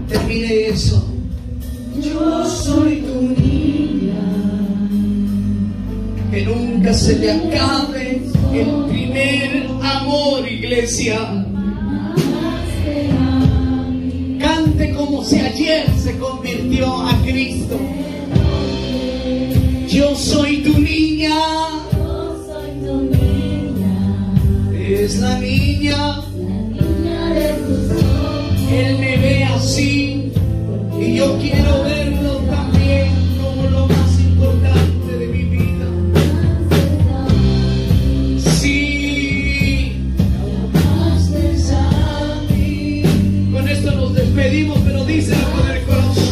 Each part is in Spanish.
Termine eso. Yo soy tu niña. Que nunca se le acabe el primer amor, iglesia. Cante como si ayer se convirtió a Cristo. Yo soy tu niña. Es la niña. De tus ojos. Él me ve así y yo quiero verlo también como lo más importante de mi vida. Sí, con esto nos despedimos, pero díselo con el corazón.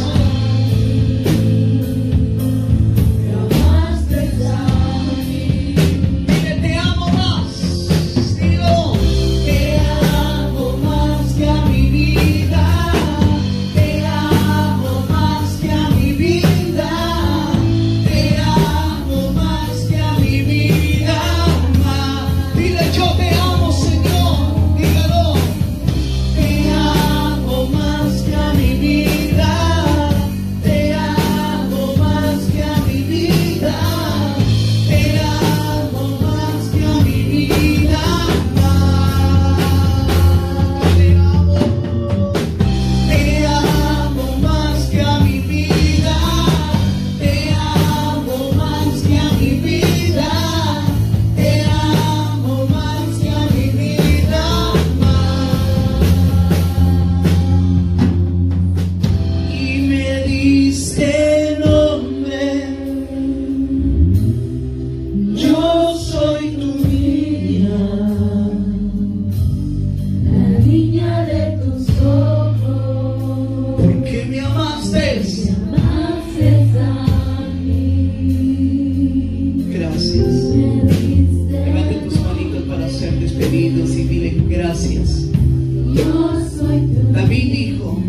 David dijo: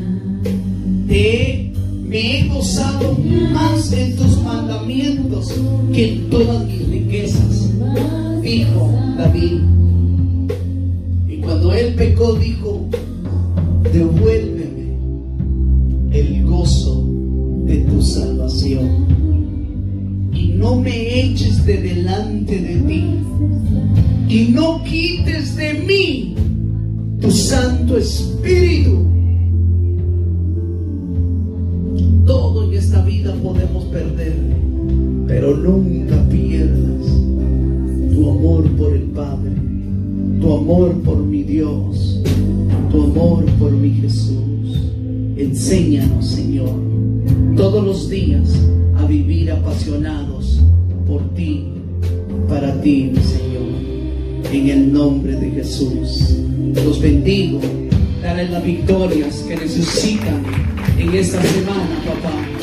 me he gozado más en tus mandamientos que en todas mis riquezas, dijo David. Y cuando él pecó dijo: devuélveme el gozo de tu salvación y no me eches de delante de ti y no quites de mí tu Santo Espíritu. Todo en esta vida podemos perder, pero nunca pierdas tu amor por el Padre, tu amor por mi Dios, tu amor por mi Jesús. Enséñanos, Señor, todos los días a vivir apasionados por ti, para ti, mi Señor, en el nombre de Jesús. Los bendigo, dale las victorias que necesitan en esta semana, papá.